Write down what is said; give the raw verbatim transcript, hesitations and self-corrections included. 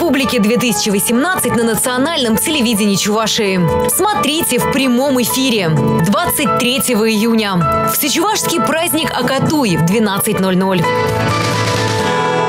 Республики-две тысячи восемнадцать на национальном телевидении Чувашии. Смотрите в прямом эфире двадцать третьего июня. Всечувашский праздник Акатуй в двенадцать ноль ноль.